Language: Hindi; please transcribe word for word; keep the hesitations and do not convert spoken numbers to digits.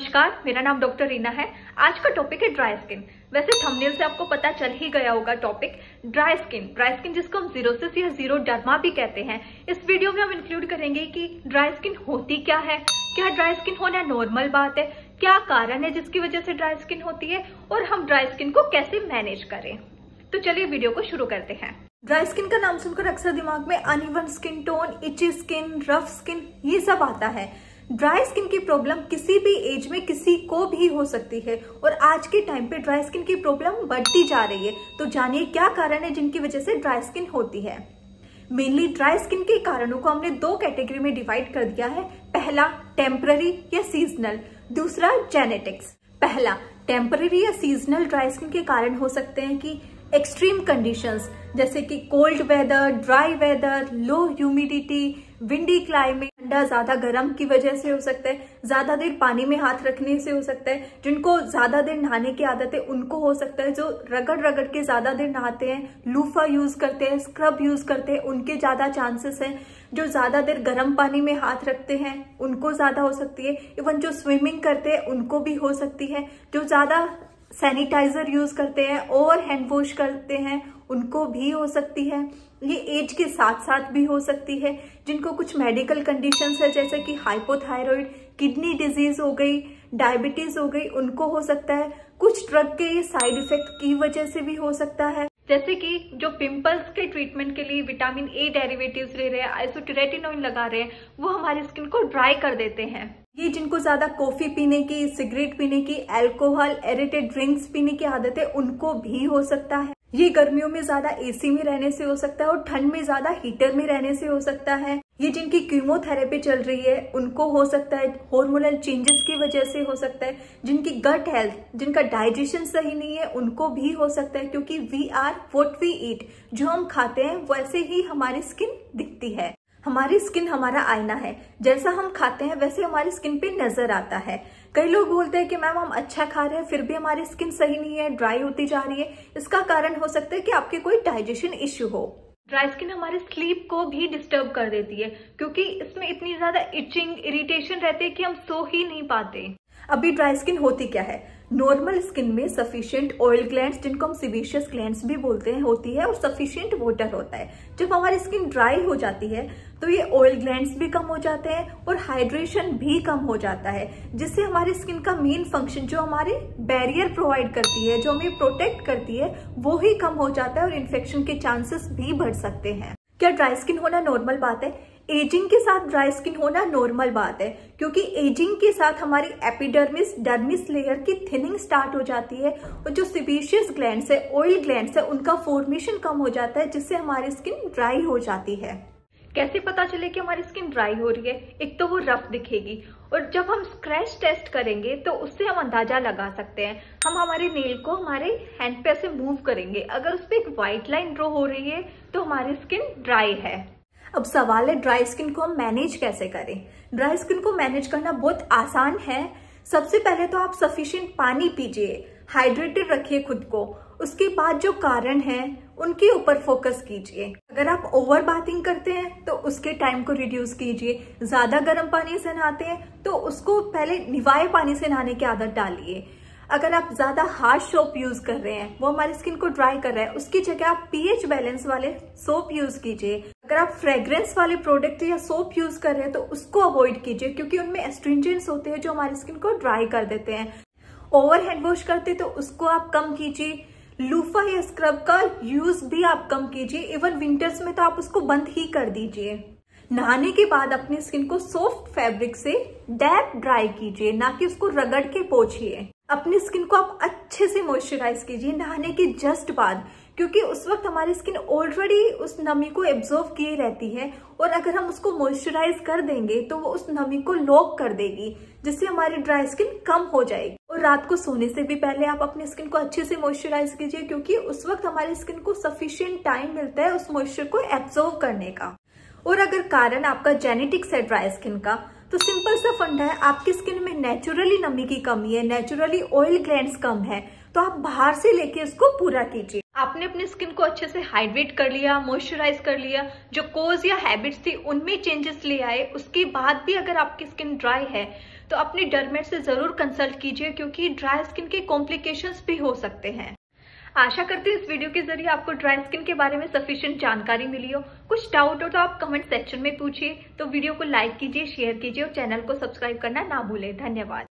नमस्कार, मेरा नाम डॉक्टर रीना है। आज का टॉपिक है ड्राई स्किन। वैसे थंबनेल से आपको पता चल ही गया होगा topic dry skin. Dry skin जिसको हम जीरोसिस या जीरो डर्मा भी कहते हैं। इस वीडियो में हम इंक्लूड करेंगे कि ड्राई स्किन होती क्या है, क्या ड्राई स्किन होना नॉर्मल बात है, क्या कारण है जिसकी वजह से ड्राई स्किन होती है और हम ड्राई स्किन को कैसे मैनेज करें। तो चलिए वीडियो को शुरू करते हैं। ड्राई स्किन का नाम सुनकर अक्सर दिमाग में uneven skin tone, itchy skin, rough skin ये सब आता है। ड्राई स्किन की प्रॉब्लम किसी भी एज में किसी को भी हो सकती है और आज के टाइम पे ड्राई स्किन की प्रॉब्लम बढ़ती जा रही है। तो जानिए क्या कारण है जिनकी वजह से ड्राई स्किन होती है। मेनली ड्राई स्किन के कारणों को हमने दो कैटेगरी में डिवाइड कर दिया है। पहला टेम्पररी या सीजनल, दूसरा जेनेटिक्स। पहला टेम्पररी या सीजनल ड्राई स्किन के कारण हो सकते हैं कि एक्सट्रीम कंडीशंस जैसे कि cold weather, dry weather, low humidity, windy climate, ठंडा ज्यादा गर्म की वजह से हो सकता है, ज्यादा देर पानी में हाथ रखने से हो सकता है, जिनको ज्यादा देर नहाने की आदत है उनको हो सकता है, जो रगड़ रगड़ के ज्यादा देर नहाते हैं, लूफा यूज करते हैं, स्क्रब यूज करते हैं, उनके ज्यादा चांसेस हैं, जो ज्यादा देर गर्म पानी में हाथ रखते हैं उनको ज्यादा हो सकती है, इवन जो स्विमिंग करते हैं उनको भी हो सकती है, जो ज्यादा सैनिटाइजर यूज करते हैं और हैंड वॉश करते हैं उनको भी हो सकती है। ये एज के साथ साथ भी हो सकती है। जिनको कुछ मेडिकल कंडीशंस है जैसे कि हाइपोथायराइड, किडनी डिजीज हो गई, डायबिटीज हो गई, उनको हो सकता है। कुछ ड्रग के ये साइड इफेक्ट की वजह से भी हो सकता है, जैसे कि जो पिंपल्स के ट्रीटमेंट के लिए विटामिन ए डेरिवेटिव्स ले रहे हैं, आइसोटेरेटिनोइन लगा रहे हैं, वो हमारी स्किन को ड्राई कर देते हैं। ये जिनको ज्यादा कॉफी पीने की, सिगरेट पीने की, अल्कोहल, एरेटेड ड्रिंक्स पीने की आदत है उनको भी हो सकता है। ये गर्मियों में ज्यादा एसी में रहने से हो सकता है और ठंड में ज्यादा हीटर में रहने से हो सकता है। ये जिनकी कीमोथेरेपी चल रही है उनको हो सकता है। हार्मोनल चेंजेस की वजह से हो सकता है। जिनकी गट हेल्थ, जिनका डाइजेशन सही नहीं है उनको भी हो सकता है, क्योंकि we are what we eat. जो हम खाते हैं वैसे ही हमारी स्किन दिखती है। हमारी स्किन हमारा आईना है, जैसा हम खाते हैं वैसे हमारी स्किन पे नजर आता है। कई लोग बोलते हैं कि मैम हम अच्छा खा रहे हैं फिर भी हमारी स्किन सही नहीं है, ड्राई होती जा रही है। इसका कारण हो सकता है कि आपके कोई डाइजेशन इश्यू हो। ड्राई स्किन हमारे स्लीप को भी डिस्टर्ब कर देती है, क्योंकि इसमें इतनी ज्यादा इचिंग, इरिटेशन रहती है कि हम सो ही नहीं पाते। अभी ड्राई स्किन होती क्या है? नॉर्मल स्किन में सफिशिएंट ऑयल ग्लैंड्स, जिनको हम सीबेशियस ग्लैंड्स भी बोलते हैं, होती है और सफिशिएंट वाटर होता है। जब हमारी स्किन ड्राई हो जाती है तो ये ऑयल ग्लैंड्स भी कम हो जाते हैं और हाइड्रेशन भी कम हो जाता है, जिससे हमारी स्किन का मेन फंक्शन जो हमारे बैरियर प्रोवाइड करती है, जो हमें प्रोटेक्ट करती है, वो ही कम हो जाता है और इन्फेक्शन के चांसेस भी बढ़ सकते हैं। क्या ड्राई स्किन होना नॉर्मल बात है? एजिंग के साथ ड्राई स्किन होना नॉर्मल बात है, क्योंकि एजिंग के साथ हमारी एपिडर्मिस, डर्मिस लेयर की थिनिंग स्टार्ट हो जाती है और जो सीबेशियस ग्लैंड्स है, ऑयल ग्लैंड्स है, उनका फॉर्मेशन कम हो जाता है, जिससे हमारी स्किन ड्राई हो जाती है। कैसे पता चले कि हमारी स्किन ड्राई हो रही है? एक तो वो रफ दिखेगी और जब हम स्क्रैच टेस्ट करेंगे तो उससे हम अंदाजा लगा सकते हैं। हम हमारे नेल को हमारे हैंड पे ऐसे मूव करेंगे, अगर उस पर एक व्हाइट लाइन ड्रॉ हो रही है तो हमारी स्किन ड्राई है। अब सवाल है ड्राई स्किन को हम मैनेज कैसे करें? ड्राई स्किन को मैनेज करना बहुत आसान है। सबसे पहले तो आप सफिशिएंट पानी पीजिए, हाइड्रेटेड रखिए खुद को। उसके बाद जो कारण है उनके ऊपर फोकस कीजिए। अगर आप ओवर बाथिंग करते हैं तो उसके टाइम को रिड्यूस कीजिए। ज्यादा गर्म पानी से नहाते हैं तो उसको पहले निवाए पानी से नहाने की आदत डालिए। अगर आप ज्यादा हार्ड सोप यूज कर रहे हैं, वो हमारी स्किन को ड्राई कर रहा है, उसकी जगह आप पीएच बैलेंस वाले सोप यूज कीजिए। अगर आप फ्रेग्रेंस वाले प्रोडक्ट या सोप यूज कर रहे हैं तो उसको अवॉइड कीजिए, क्योंकि उनमें एस्ट्रिंजेंट्स होते हैं जो हमारी स्किन को ड्राई कर देते हैं। ओवर हैंड वॉश करते तो उसको आप कम कीजिए। लूफा या स्क्रब का यूज भी आप कम कीजिए। इवन विंटर्स में तो आप उसको बंद ही कर दीजिए। नहाने के बाद अपनी स्किन को सॉफ्ट फैब्रिक से डैप ड्राई कीजिए, ना कि उसको रगड़ के पोंछिए। अपनी स्किन को आप अच्छे से मॉइस्चराइज कीजिए नहाने के जस्ट बाद, क्योंकि उस वक्त हमारी स्किन ऑलरेडी उस नमी को एब्जॉर्व किए रहती है और अगर हम उसको मॉइस्चराइज कर देंगे तो वो उस नमी को लॉक कर देगी, जिससे हमारी ड्राई स्किन कम हो जाएगी। और रात को सोने से भी पहले आप अपनी स्किन को अच्छे से मॉइस्चराइज कीजिए, क्योंकि उस वक्त हमारी स्किन को सफिशिएंट टाइम मिलता है उस मॉइस्चर को एब्जॉर्व करने का। और अगर कारण आपका जेनेटिक्स है ड्राई स्किन का, तो सिंपल सा फंडा है, आपकी स्किन में नेचुरली नमी की कमी है, नेचुरली ऑयल ग्लैंड्स कम है, तो आप बाहर से लेके इसको पूरा कीजिए। आपने अपनी स्किन को अच्छे से हाइड्रेट कर लिया, मॉइस्चराइज कर लिया, जो कोज या हैबिट्स थी उनमें चेंजेस ले आए, उसके बाद भी अगर आपकी स्किन ड्राई है तो अपनी डर्मेट से जरूर कंसल्ट कीजिए, क्योंकि ड्राई स्किन के कॉम्प्लिकेशंस भी हो सकते हैं। आशा करती हूँ इस वीडियो के जरिए आपको ड्राई स्किन के बारे में सफिशिएंट जानकारी मिली हो। कुछ डाउट हो तो आप कमेंट सेक्शन में पूछिए। तो वीडियो को लाइक कीजिए, शेयर कीजिए और चैनल को सब्सक्राइब करना ना भूलें। धन्यवाद।